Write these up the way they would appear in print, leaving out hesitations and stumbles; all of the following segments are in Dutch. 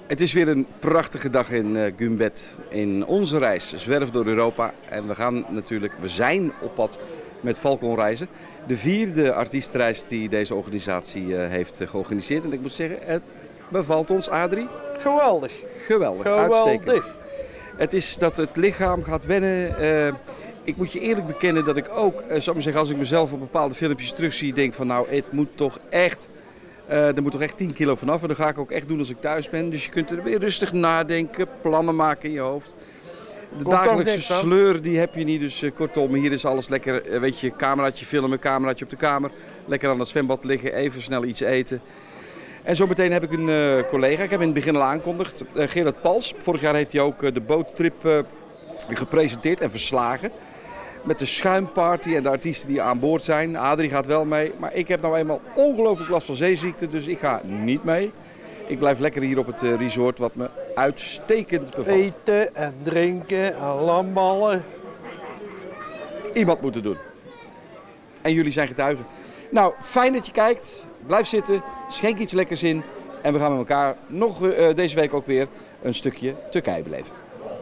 Het is weer een prachtige dag in Gumbet. In onze reis zwerf door Europa. En we zijn op pad met Falcon Reizen. De 4e artiestenreis die deze organisatie heeft georganiseerd. En ik moet zeggen, het bevalt ons, Adrie. Geweldig. Geweldig, uitstekend. Het is dat het lichaam gaat wennen. Ik moet je eerlijk bekennen dat ik ook, als ik mezelf op bepaalde filmpjes terugzie, denk van nou, het moet toch echt... er moet toch echt 10 kilo vanaf en dat ga ik ook echt doen als ik thuis ben. Dus je kunt er weer rustig nadenken, plannen maken in je hoofd. De dagelijkse sleur die heb je niet, dus kortom, hier is alles lekker, weet je, cameraatje filmen, cameraatje op de kamer. Lekker aan het zwembad liggen, even snel iets eten. En zometeen heb ik een collega, ik heb in het begin al aangekondigd, Gerard Pals. Vorig jaar heeft hij ook de boottrip gepresenteerd en verslagen. Met de schuimparty en de artiesten die aan boord zijn. Adrie gaat wel mee. Maar ik heb nou eenmaal ongelooflijk last van zeeziekte. Dus ik ga niet mee. Ik blijf lekker hier op het resort wat me uitstekend bevalt. Eten en drinken en lamballen. Iemand moet het doen. En jullie zijn getuigen. Nou, fijn dat je kijkt. Blijf zitten. Schenk iets lekkers in. En we gaan met elkaar nog deze week ook weer een stukje Turkije beleven.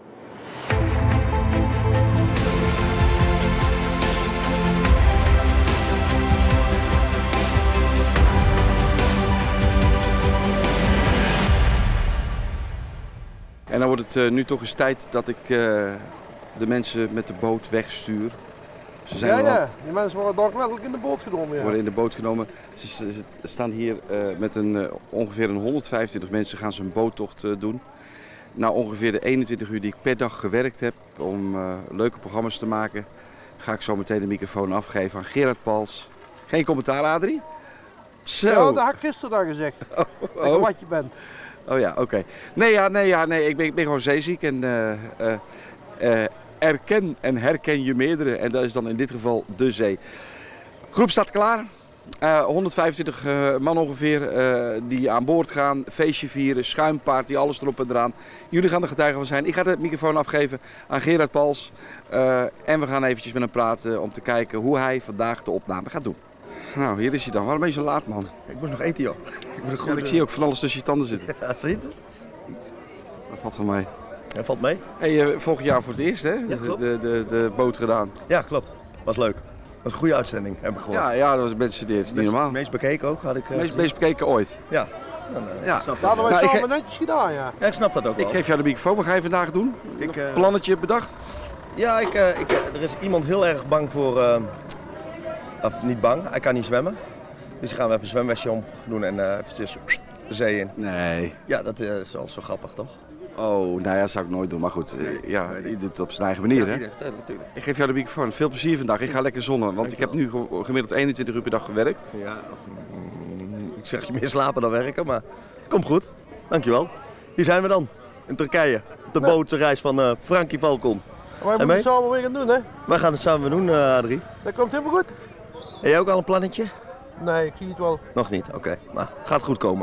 En dan wordt het nu toch eens tijd dat ik de mensen met de boot wegstuur. Ze zijn die mensen worden daadwerkelijk in de boot genomen. Ja. Worden in de boot genomen. Ze staan hier met ongeveer 125 mensen gaan ze een boottocht doen. Na ongeveer de 21 uur die ik per dag gewerkt heb om leuke programma's te maken, ga ik zo meteen de microfoon afgeven aan Gerard Pals. Geen commentaar, Adrie? Zo. Ja, dat had ik gisteren al gezegd. Wat je bent. Oh ja, oké. Nee, ik ben gewoon zeeziek en erken en herken je meerdere. En dat is dan in dit geval de zee. Groep staat klaar. 125 man ongeveer die aan boord gaan, feestje vieren, schuimparty, alles erop en eraan. Jullie gaan er getuigen van zijn. Ik ga de microfoon afgeven aan Gerard Pals. En we gaan eventjes met hem praten om te kijken hoe hij vandaag de opname gaat doen. Nou, hier is hij dan. Waarom ben je zo laat, man? Ik moet nog eten, joh. Ik zie ook van alles tussen je tanden zitten. Ja, zie je het? Dat valt van mij. Dat valt mee. Hey, volgend jaar voor het eerst, hè? Ja, de boot gedaan. Ja, klopt. Was leuk. Was een goede uitzending, heb ik gehoord. Ja, dat was het beste niet normaal. Meest bekeken ook, had ik. Meest bekeken ooit. Ja. Ja. Dat hadden wij samen netjes gedaan, ja. Ja, ik snap dat ook wel. Ik geef jou de microfoon. Wat ga je vandaag doen? Plannetje bedacht? Ja, er is iemand heel erg bang voor... Of niet bang, hij kan niet zwemmen. Dus gaan we even een zwemwestje om doen en eventjes de zee in. Nee. Ja, dat is wel zo grappig, toch? Oh, nou ja, dat zou ik nooit doen. Maar goed, ja, je doet het op zijn eigen manier, hè? Ja, natuurlijk. Ik geef jou de microfoon. Veel plezier vandaag. Ik ga lekker zonnen, want ik heb nu gemiddeld 21 uur per dag gewerkt. Ja, ik zeg je meer slapen dan werken, maar komt goed. Dankjewel. Hier zijn we dan, in Turkije. Op de bootreis van Frankie Falcon. Wij moeten het samen weer gaan doen, hè? Wij gaan het samen doen, Adrie. Dat komt helemaal goed. Heb jij ook al een plannetje? Nee, ik zie het wel. Nog niet, oké. Maar gaat goed komen.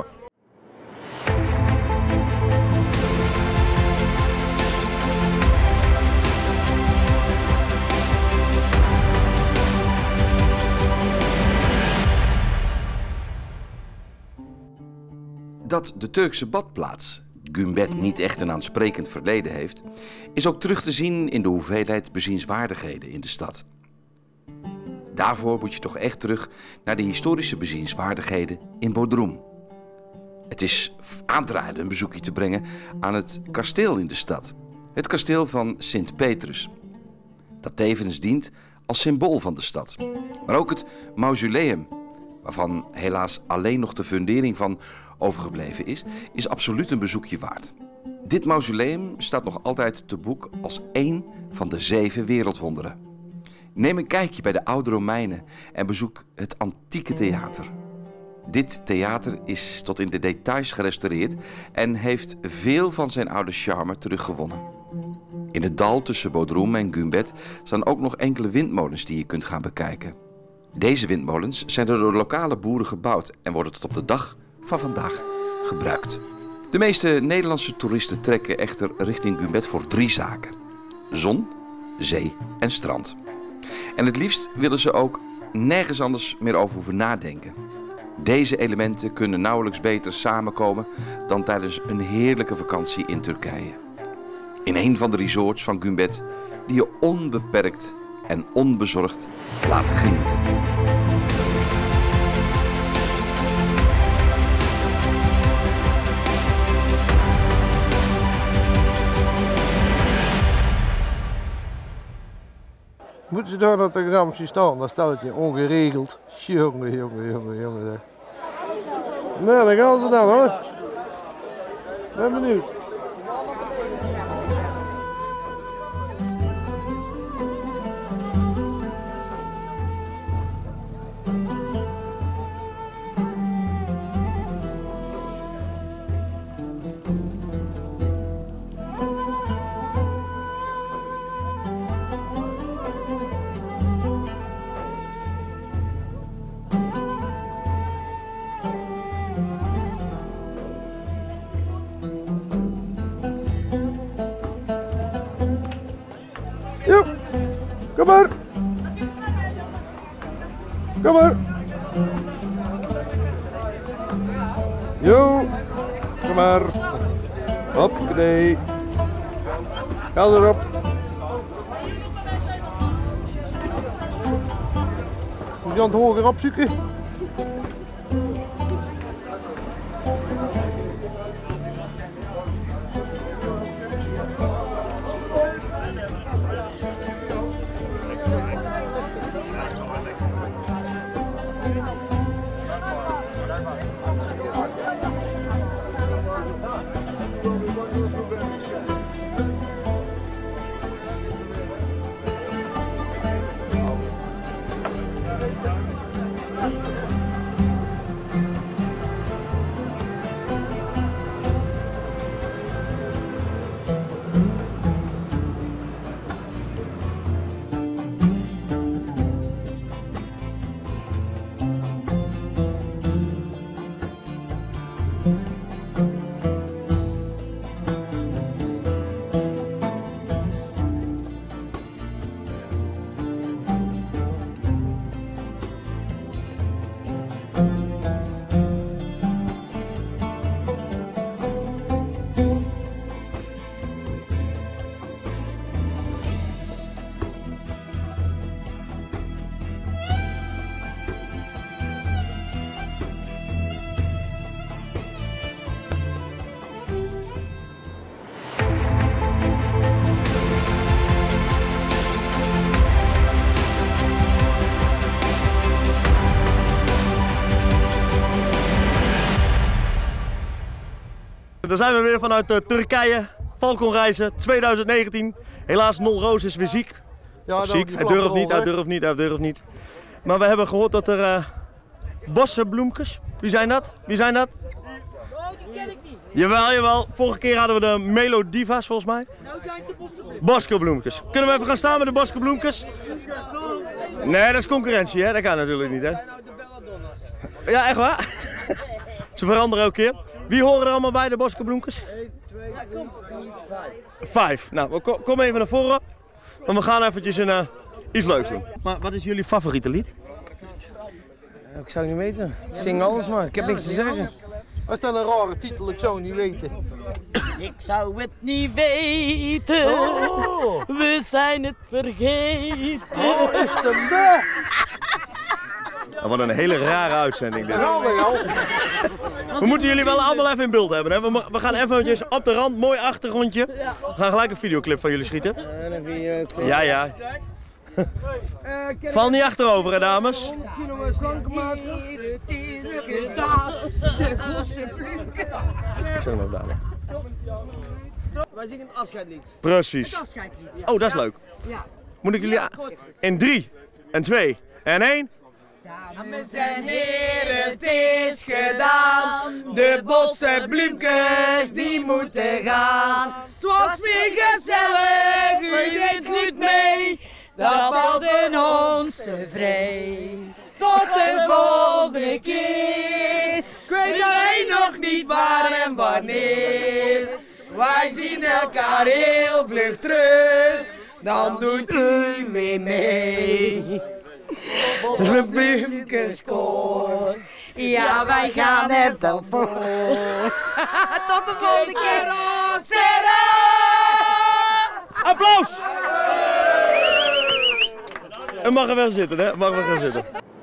Dat de Turkse badplaats Gumbet niet echt een aansprekend verleden heeft, is ook terug te zien in de hoeveelheid bezienswaardigheden in de stad. Daarvoor moet je toch echt terug naar de historische bezienswaardigheden in Bodrum. Het is aan te raden een bezoekje te brengen aan het kasteel in de stad. Het kasteel van Sint Petrus. Dat tevens dient als symbool van de stad. Maar ook het mausoleum, waarvan helaas alleen nog de fundering van overgebleven is absoluut een bezoekje waard. Dit mausoleum staat nog altijd te boek als één van de 7 wereldwonderen. Neem een kijkje bij de oude Romeinen en bezoek het antieke theater. Dit theater is tot in de details gerestaureerd en heeft veel van zijn oude charme teruggewonnen. In het dal tussen Bodrum en Gumbet staan ook nog enkele windmolens die je kunt gaan bekijken. Deze windmolens zijn door de lokale boeren gebouwd en worden tot op de dag van vandaag gebruikt. De meeste Nederlandse toeristen trekken echter richting Gumbet voor 3 zaken: zon, zee en strand. En het liefst willen ze ook nergens anders meer over hoeven nadenken. Deze elementen kunnen nauwelijks beter samenkomen dan tijdens een heerlijke vakantie in Turkije. In een van de resorts van Gümbet die je onbeperkt en onbezorgd laten genieten. Moeten ze daar dat examen zien staan, dan staat het je ongeregeld. Jongen. Nou, dan gaan ze dan hoor. Ben benieuwd. Jo, kom maar. Kom maar. Jo, kom maar. Hoppakee. Ga erop. Moet je aan het hoger opzoeken? Daar zijn we weer vanuit Turkije, Falconreizen 2019. Helaas Nol Roos is weer ziek. Ja, Ziek, hij durft niet. Maar we hebben gehoord dat er bossenbloemkes, wie zijn dat? Oh, die ken ik niet. Jawel. Vorige keer hadden we de Melodiva's volgens mij. Nou zijn het de boskenbloemkes. Kunnen we even gaan staan met de boskenbloemkes? Nee, dat is concurrentie, hè? Dat kan natuurlijk niet, hè? Ja, echt waar? Ze veranderen elke keer. Wie horen er allemaal bij, de boskenbloemkes? 1, 2, 3, 4, 5. Nou, kom even naar voren. Want we gaan eventjes iets leuks doen. Maar wat is jullie favoriete lied? Ik zou niet weten. Ik zing alles maar. Ik heb niks te zeggen. Wat is dat een rare titel? Ik zou het niet weten. Ik zou het niet weten. We zijn het vergeten. Oh, is de me? Dat wordt een hele rare uitzending dit. We moeten jullie wel allemaal even in beeld hebben. Hè? We gaan eventjes op de rand, mooi achtergrondje. We gaan gelijk een videoclip van jullie schieten. Ja. Val niet achterover, hè, dames. Ik zeg nog dadelijk. Wij zingen een afscheidlied. Precies. Oh, dat is leuk. Moet ik jullie in 3 en 2 en 1. Dames en heren, het is gedaan. De bossenbloemkes die moeten gaan. Het was weer gezellig, u deed goed mee. Dat valt in ons te vrij. Tot de volgende keer. Ik weet alleen nog niet waar en wanneer. Wij zien elkaar heel vlug terug. Dan doet u mee. De bloemkeskoor. Ja, wij gaan er wel voor. Tot de volgende keer. Applaus! Het mag er wel zitten, hè? Het mag er wel gaan zitten.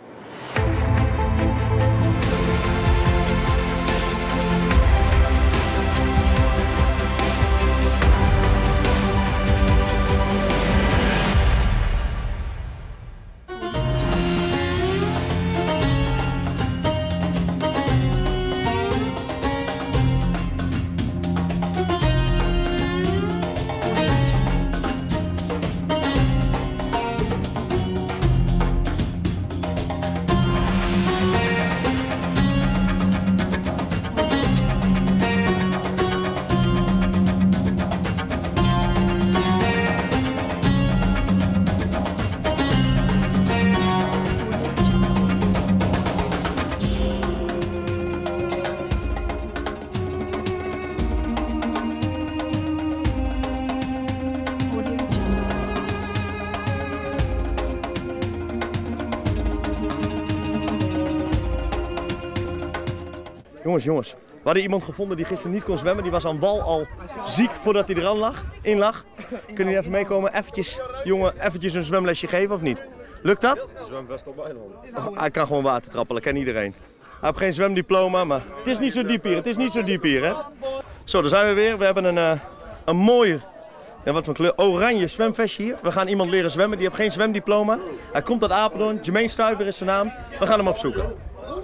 Jongens, we hadden iemand gevonden die gisteren niet kon zwemmen. Die was aan wal al ziek voordat hij er in lag. Kunnen jullie even meekomen? Eventjes een zwemlesje geven of niet? Lukt dat? Zwemvest op bijna. Hij kan gewoon water trappelen, ken iedereen. Hij heeft geen zwemdiploma, maar het is niet zo diep hier, hè? Zo, daar zijn we weer. We hebben een mooie, ja, wat voor kleur, oranje zwemvestje hier. We gaan iemand leren zwemmen, die heeft geen zwemdiploma. Hij komt uit Apeldoorn, Jermaine Stuiver is zijn naam. We gaan hem opzoeken.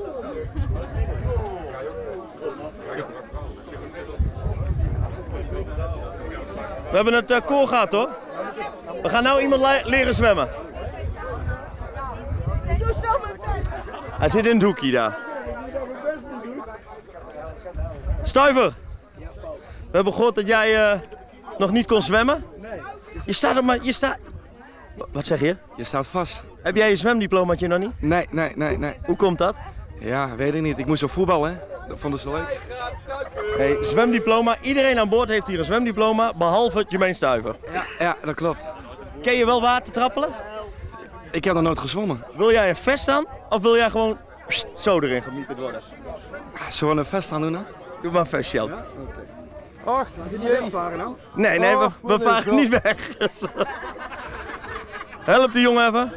We hebben het koor gehad, hoor. We gaan nou iemand leren zwemmen. Hij zit in het hoekje daar. Stuiver, we hebben gehoord dat jij nog niet kon zwemmen. Nee. Je staat... Wat zeg je? Je staat vast. Heb jij je zwemdiplomaatje nog niet? Nee. Hoe komt dat? Ja, weet ik niet. Ik moest op voetballen, hè. Dat vonden ze leuk. Hey, zwemdiploma. Iedereen aan boord heeft hier een zwemdiploma, behalve Jermaine Stuiver. Ja, dat klopt. Ken je wel water trappelen? Ik heb nog nooit gezwommen. Wil jij een vest aan of wil jij gewoon zo erin gemieterd worden? Zullen we een vest aan doen, hè? Doe maar een vestje aan. Ach, jee. Nee, we varen niet weg. Help die jongen even.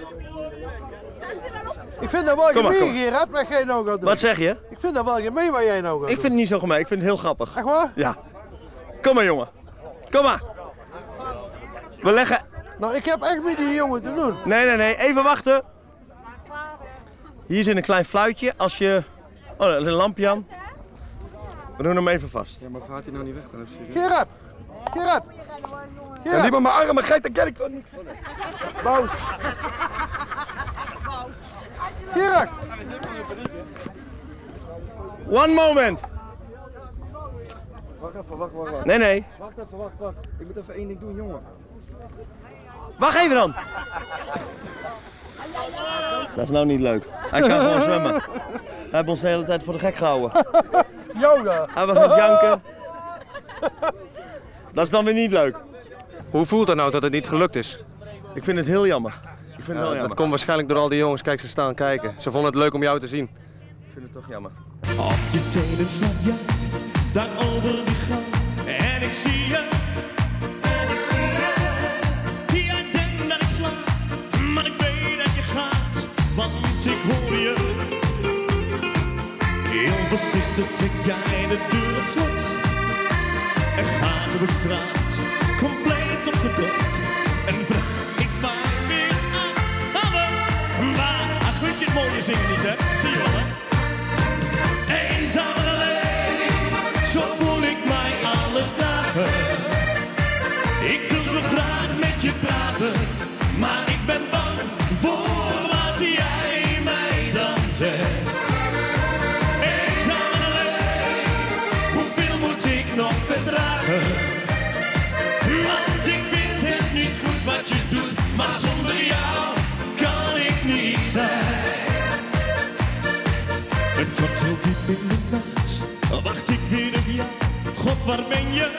Ik vind dat wel gemeen, Gerard, wat jij nou gaat doen. Wat zeg je? Ik vind dat wel gemeen wat jij nou gaat doen. Ik vind het niet zo gemeen, ik vind het heel grappig. Echt waar? Ja. Kom maar, jongen. Kom maar. We leggen... Nou, ik heb echt met die jongen te doen. Nee, even wachten. Hier zit een klein fluitje. Als je... Oh, er is een lampje aan. We doen hem even vast. Ja, maar vaart hij nou niet weg dan? Gerard. Ja, niet met mijn armen, geit, dat ken ik toch niet. Boos. Gerard. One moment. Wacht even, wacht. Nee. Wacht even, wacht. Ik moet even één ding doen, jongen. Wacht even dan. Dat is nou niet leuk. Hij kan gewoon zwemmen. Hij heeft ons de hele tijd voor de gek gehouden. Yoda. Hij was aan het janken. Dat is dan weer niet leuk. Hoe voelt het nou dat het niet gelukt is? Ik vind het heel jammer. Dat komt waarschijnlijk door al die jongens. Kijk, ze staan kijken. Ze vonden het leuk om jou te zien. Ik vind het toch jammer. Op je tenen stap jij daar over die gang en ik zie je. Jij denkt dat ik slaap, maar ik weet dat je gaat, want ik hoor je. Heel voorzichtig trek jij de deur op slot en gaat door de straat, compleet opgedokt. En vraag ik mij weer af, gaan we? Maar ach, vind je het mooie zingen niet, hè? Zie je wel, hè? Eenzaam en alleen, zo voel ik mij alle dagen. Ik wil zo graag met je praten, maar ik ben bang voor wat jij mij dan zegt. Eenzaam en alleen, hoeveel moet ik nog verdragen? Want ik vind het niet goed wat je doet, maar zonder jou kan ik niet zijn. En tot heel diep in de nacht wacht ik weer op jou. God, waar ben je?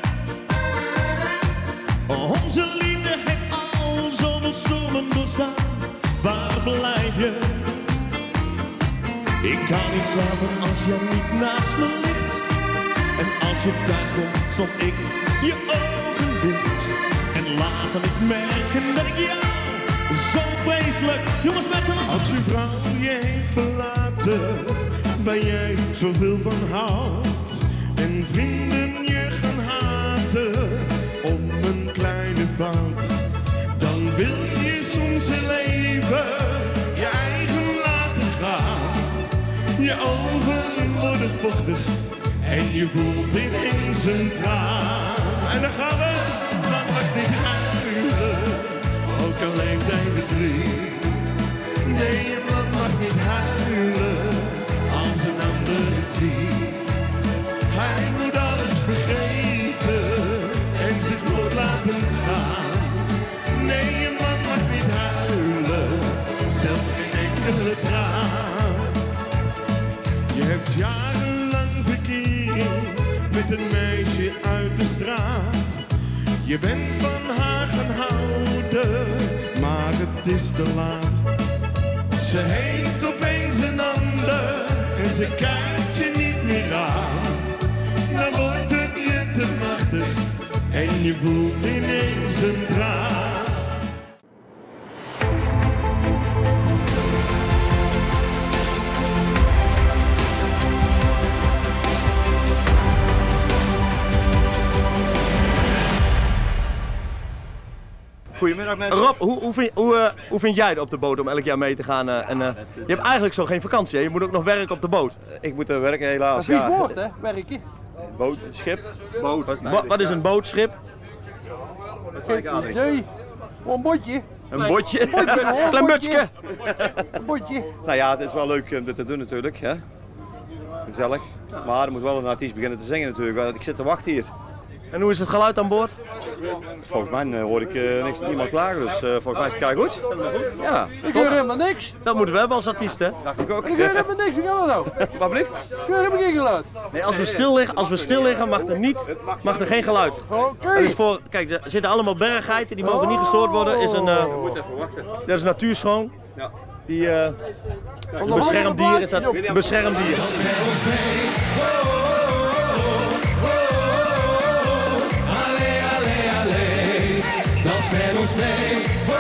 Onze liefde heeft al zoveel stormen doorstaan. Waar blijf je? Ik kan niet slapen als jij niet naast me ligt. En als je thuis komt, stop ik je ogen dicht. En laat dan ik merken dat ik jou zo vreselijk, jongens met z'n allen. Als je vrouw je heeft verlaten, waar jij zoveel van houdt. En vrienden je gaan haten om een kleine fout. Dan wil je soms heel leven je eigen laten gaan. Je ogen worden vochtig en je voelt ineens een traan. En dan gaan we, dan mag niet huilen, ook al leeft hij verdriet. Nee, je man mag niet huilen, als een ander het ziet. Hij moet alles vergeten en zich nooit laten gaan. Nee, je man mag niet huilen, zelfs geen enkele traan. Je hebt jarenlang verkering met een meisje uit de straat. Je bent van haar gaan houden, maar het is te laat. Ze heeft opeens een ander en ze kijkt je niet meer aan. Dan wordt het je te machtig en je voelt ineens een traan. Goedemiddag mensen. Rob, hoe vind jij het op de boot om elk jaar mee te gaan? Je hebt eigenlijk zo geen vakantie, hè? Je moet ook nog werken op de boot. Ik moet werken helaas. Dat is niet woord, hè? Werkje. Boot, schip. Boot. Wat is een boot, schip? Nee, een botje. Een botje? Een botje, hoor, Klein botje. mutsje. Een botje. Nou ja, het is wel leuk om dit te doen natuurlijk. Hè? Gezellig. Maar er moet wel een artiest beginnen te zingen natuurlijk. Want ik zit te wachten hier. En hoe is het geluid aan boord? Volgens mij hoor ik niemand klagen, dus volgens mij is het kei goed. Ja. Ik hoor helemaal niks. Dat moeten we hebben als artiest, hè? Dacht ik ook. Ik hoor helemaal niks. Hoe kan dat nou? Wat blieft? Ik hoor helemaal geen geluid. Nee, als we stil liggen mag er geen geluid. Oké. Dat is voor, kijk, er zitten allemaal berggeiten, die mogen niet gestoord worden. Is een, Moet even wachten. dat is natuurschoon. Ja. Die beschermd dier is dat. Beschermd dier. Dans met ons mee.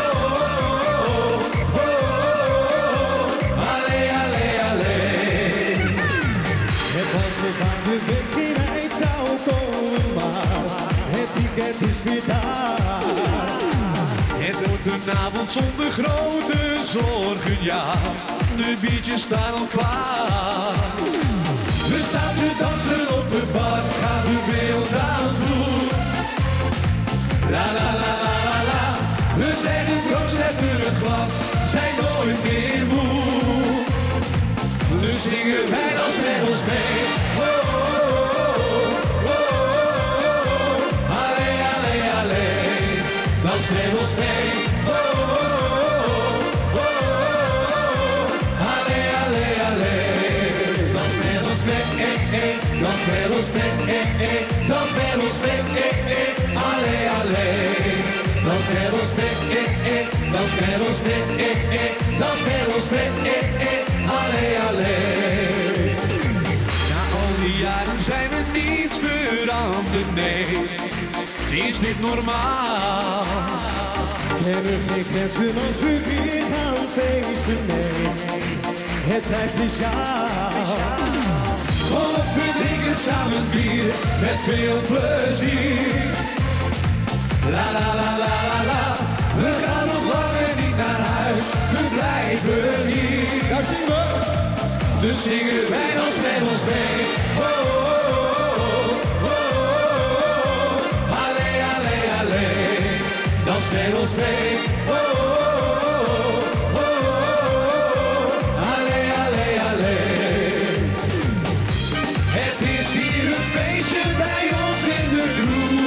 Allee, allee, allee. Het was me van de week geen eind zou komen, maar het weekend is weer daar. Het wordt een avond zonder grote zorgen, ja. De biertjes staan al klaar. We staan te dansen op de bar, gaat de wereld aan toe. La la la la la la, we zeggen proost even het glas, zijn nooit meer moe. Dus zingen wij als met ons mee. Oh, oh, oh, oh, oh. Allee, allee, allee, dans met ons mee. Oh, oh, oh, oh. Allee, allee, allee, dans met ons mee. Dans met ons mee. Dans met ons mee. Allee, allee, dans met ons mee, dans met ons mee, dans met ons mee, allee, allee. Na al die jaren zijn we niets veranderd, nee, het is niet normaal. Kennen geen grenzen als we weer gaan feesten, nee, het blijft speciaal. Of we drinken samen bier met veel plezier. La la la la la la, we gaan nog langer niet naar huis, we blijven hier. Daar zien we. Dus zingen wij als met ons mee. Oh, oh, oh, oh, oh. Allee, allee, allee, dans met ons mee. Oh, oh, oh, oh. Allee, allee, allee. Het is hier een feestje bij ons in de groep.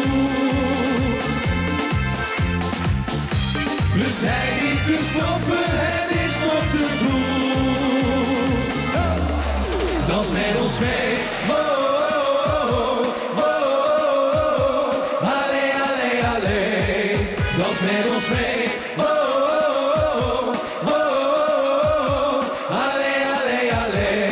We zijn niet te stoppen, het is nog te vroeg. Dans met ons mee. Oh, oh, oh, oh. Allee, allee, allee. Dans met ons mee. Oh, oh, oh, oh. Allee, allee, allee.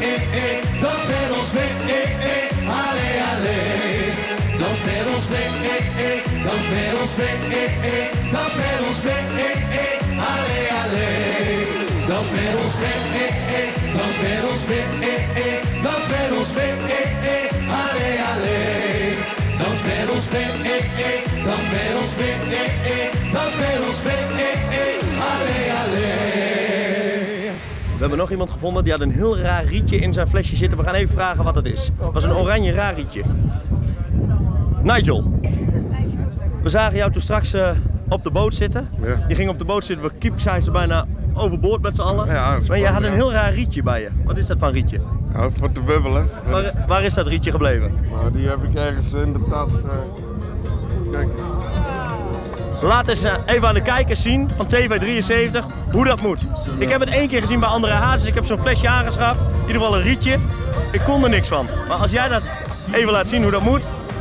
dos dedos de, ale, ale. Dos dedos de, dos dedos de, dos dedos de, ale, ale. Dos dedos de, dos dedos de, dos dedos de, ale, ale. Dos dedos de, dos dedos de, dos dedos de, ale, ale. We hebben nog iemand gevonden die had een heel raar rietje in zijn flesje zitten. We gaan even vragen wat het is. Het was een oranje raar rietje. Nigel, we zagen jou toen straks op de boot zitten. Ja. Je ging op de boot zitten, we zijn ze bijna overboord met z'n allen. Ja, maar je had een heel raar rietje bij je. Wat is dat van rietje? Ja, voor te bubbelen. Waar is dat rietje gebleven? Nou, die heb ik ergens in de tas. Kijk. Laat eens even aan de kijkers zien van TV73 hoe dat moet. Ik heb het 1 keer gezien bij andere hazes. Ik heb zo'n flesje aangeschaft. In ieder geval een rietje. Ik kon er niks van. Maar als jij dat even laat zien hoe dat moet.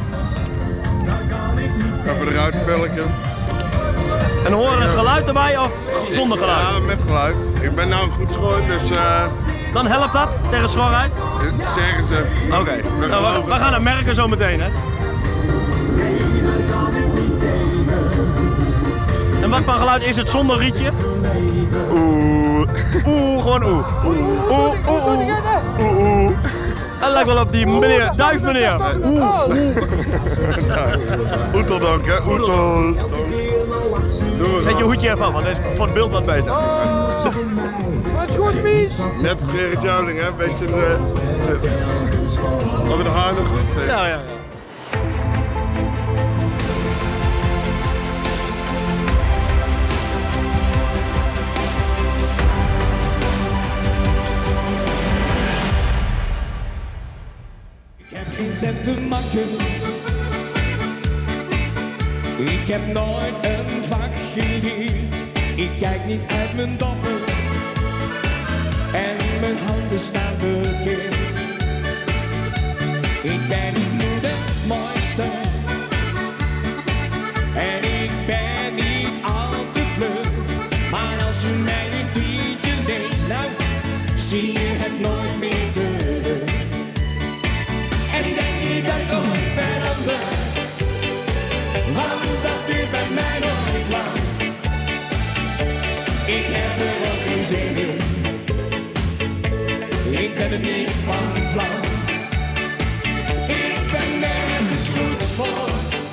Even eruit pulken. En hoor er een geluid erbij of zonder geluid? Ja, met geluid. Ik ben nou goed schoon, dus... Dan helpt dat tegen schorheid? Zeggen ze. Oké. Nou, we gaan het merken zo meteen, hè? En wat voor geluid is het zonder rietje? Oeh. Oeh, gewoon oeh. Oeh, oeh, oeh. Oeh, oeh. Dat lijkt wel op die meneer, duif meneer. Oeh, oeh. Oeteldonk, hè? Oetel. Zet je hoedje even aan, want dat is voor het beeld wat beter. Wat is goed, Mies? Net Gerrit Jouwling, hè? Beetje over de haar nog goed. Ja, ja. Ik heb geen cent te makken. Ik heb nooit een vak geleerd. Ik kijk niet uit mijn doppen. En mijn handen staan verkeerd. Ik ben niet moeders mooiste. En ik ben niet al te vlug. Maar als je mij een tientje leent, nou, zie je het nooit meer terug. En ik denk niet dat ik ooit verander, want dat duurt bij mij nooit lang. Ik heb er ook geen zin in, ik ben er niet van plan. Ik ben nergens goed voor,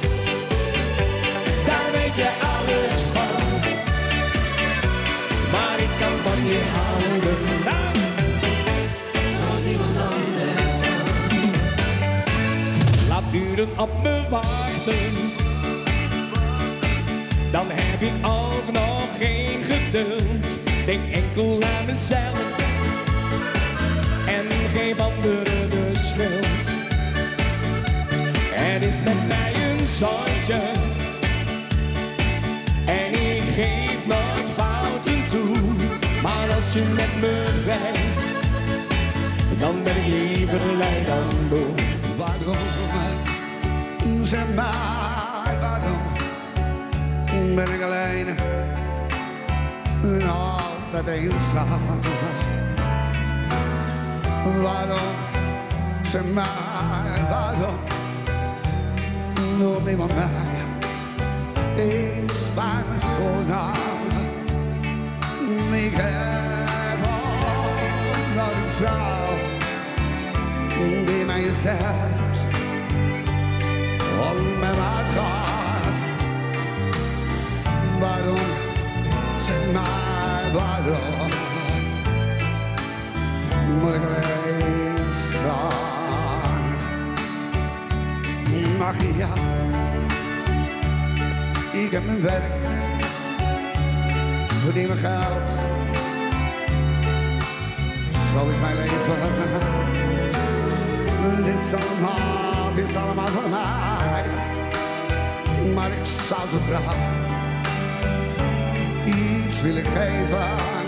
daar weet je alles van. Maar ik kan van je houden, zoals niemand anders kan. Laat uren op me wachten, dan heb ik ook nog geen geduld. Denk enkel aan mezelf en geef anderen de schuld. Er is met mij een zooitje en ik geef nooit fouten toe. Maar als je met me rijdt, dan ben ik liever lui dan moe. Waarom, zeg maar, waarom ben ik alleen en altijd eenzaam? Waarom, zeg maar, waarom noemt niemand mij eens bij mijn voornaam? Ik heb al dat ik zou die mij zegt om mijn maat gaat. Waarom, zeg maar, waarom moet ik alleen staan? Mag ja, ik heb mijn werk, verdien mijn geld. Zo is mijn leven. Dit is allemaal voor mij. Maar ik zou zo graag iets willen geven.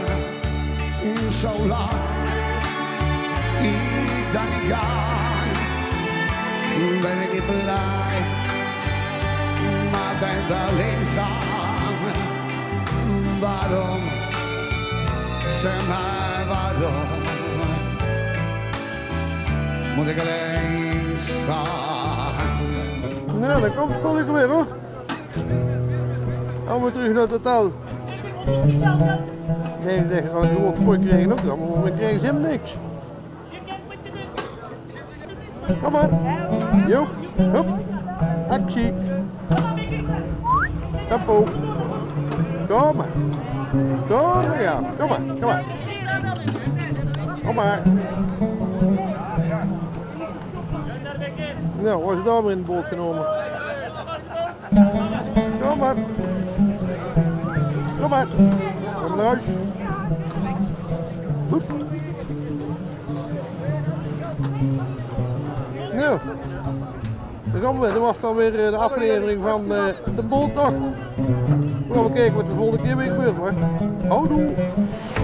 Zolang ik dan niet ga, ben ik niet blij, maar ben wel eenzaam. Waarom, zeg maar waarom moet ik alleen staan. Nou, dan kom ik weer hoor. Gaan we terug naar het hotel. Nee, zeg, als je gewoon mooi krijgen ook dan, maar dan krijgen ze hem niks. Kom maar. Joep, hop. Actie. Tempo. Kom maar. Kom maar, ja. Kom maar, kom maar. Kom maar. Nou, was het daar maar in de boot genomen. Kom maar. Kom maar. Kom naar huis. Goed. Nou, daar gaan we. Dat was dan weer de aflevering van de bootdag. We gaan kijken wat de volgende keer weer gebeurt hoor. Houdoe.